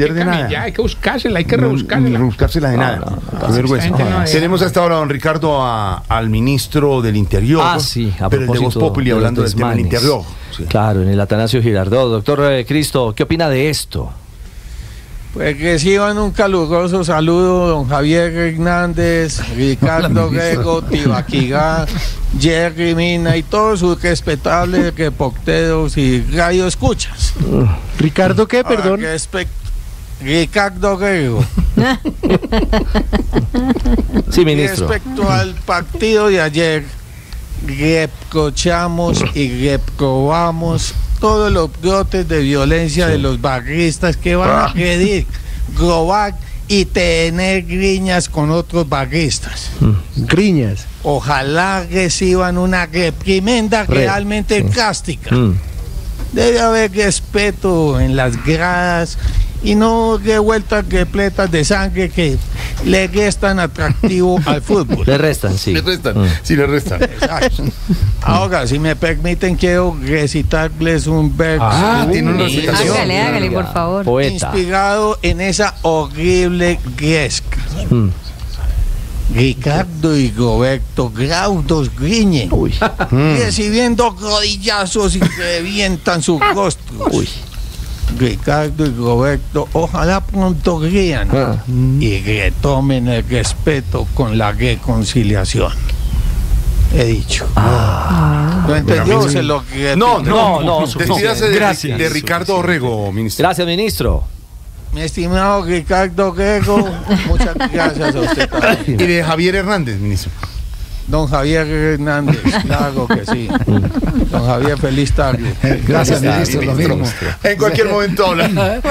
de nada. Ya, hay que buscársela, hay que rebuscársela. Rebuscársela de nada. Qué vergüenza. Tenemos hasta ahora, don Ricardo, al ministro del Interior. Ah, sí, a pero el de Voz Populi, hablando del tema del Interior. Sí. Claro, en el Atanasio Girardot. Doctor Cristo, ¿qué opina de esto? Pues reciban un caluroso saludo, don Javier Hernández, Ricardo Grego, Tibaquirá, Jerry Mina y todos sus respetables reporteros y radioescuchas. ¿Ricardo qué, perdón? Ricardo Grego. Sí, ministro. Respecto al partido de ayer, reprochamos y reprobamos todos los brotes de violencia de los barristas que van a querer robar y tener griñas con otros barristas. Griñas. Ojalá reciban una reprimenda realmente drástica. Debe haber respeto en las gradas y no revueltas repletas de sangre que le restan atractivo al fútbol. Le restan, sí. Le restan, sí, le restan. Exacto. Ahora, si me permiten, quiero recitarles un verso. Tiene una recitación. Hágale, por favor. Poeta. Inspirado en esa horrible gresca. Ricardo y Roberto Graudos griñen, recibiendo rodillazos y revientan sus rostros. Ricardo y Roberto, ojalá pronto rían y retomen el respeto con la reconciliación. He dicho. ¿No entendió? Se lo No. Despídase de Ricardo Orrego, ministro. Gracias, ministro. Mi estimado Ricardo Grego, muchas gracias a usted también. Y de Javier Hernández, ministro. Don Javier Hernández, claro que sí. Don Javier, feliz tarde. Gracias, ministro, lo mismo. En cualquier momento habla.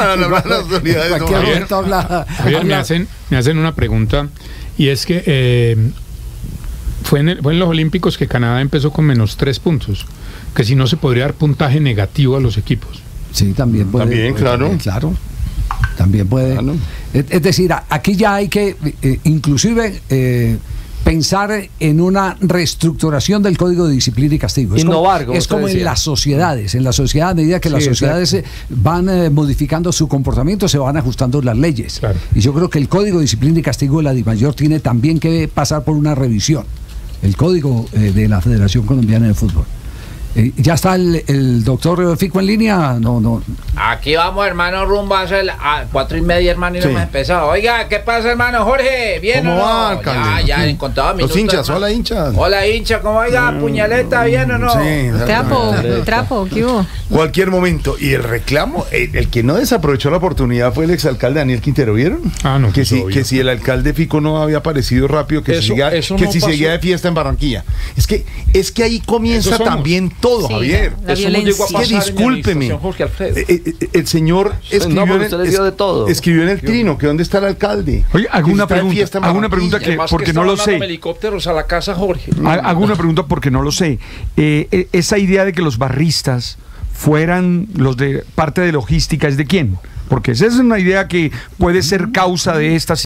Javier, me hacen una pregunta, y es que fue en los Olímpicos que Canadá empezó con -3 puntos, que si no se podría dar puntaje negativo a los equipos. Sí, también puede. También, claro. Claro. También puede. Claro. Es decir, aquí ya hay que inclusive pensar en una reestructuración del Código de Disciplina y Castigo. Es como en las sociedades. En la sociedad, a medida que las sociedades van modificando su comportamiento, se van ajustando las leyes. Claro. Y yo creo que el Código de Disciplina y Castigo de la DIMAYOR tiene también que pasar por una revisión. El Código de la Federación Colombiana de Fútbol. ¿Ya está el doctor Fico en línea? No. Aquí vamos, hermano, rumbo a 4:30, hermano, y no hemos empezado. Oiga, ¿qué pasa, hermano Jorge? ¿Bien o no? ¿Cómo va, alcalde? Ya, en contados minutos. Los hinchas, hermano. Hola, hinchas. Hola, hincha, ¿cómo oiga? ¿Puñaleta, bien o no? Sí. Trapo, ¿qué hubo? Cualquier momento. Y el reclamo, el que no desaprovechó la oportunidad fue el exalcalde Daniel Quintero, ¿vieron? No, que si el alcalde Fico no había aparecido rápido, que si seguía de fiesta en Barranquilla. Es que ahí comienza también todo, sí, Javier. Eso no llegó a pasar. Que discúlpeme. El señor escribió en el Trino que dónde está el alcalde. Oye, hago una pregunta que porque no lo sé. Helicópteros a la casa, Jorge. Hago una pregunta porque no lo sé. Esa idea de que los barristas fueran los de parte de logística, ¿es de quién? Porque esa es una idea que puede ser causa de estas